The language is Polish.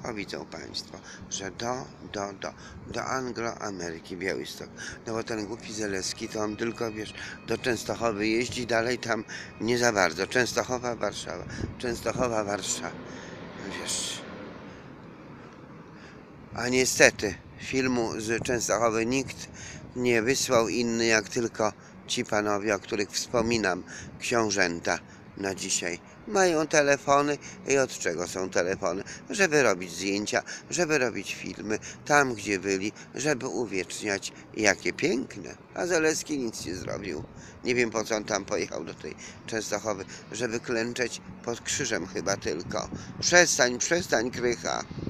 O, widzą Państwo, że do Anglo-Ameryki Białystok. No bo ten głupi Zalewski to on tylko, wiesz, do Częstochowy jeździ, dalej tam nie za bardzo. Częstochowa, Warszawa, Częstochowa, Warszawa, wiesz. A niestety filmu z Częstochowy nikt nie wysłał inny, jak tylko ci panowie, o których wspominam, książęta na dzisiaj. Mają telefony i od czego są telefony? Żeby robić zdjęcia, żeby robić filmy tam, gdzie byli, żeby uwieczniać, jakie piękne. A Zalewski nic nie zrobił. Nie wiem, po co on tam pojechał do tej Częstochowy, żeby klęczeć pod krzyżem chyba tylko. Przestań, Krycha.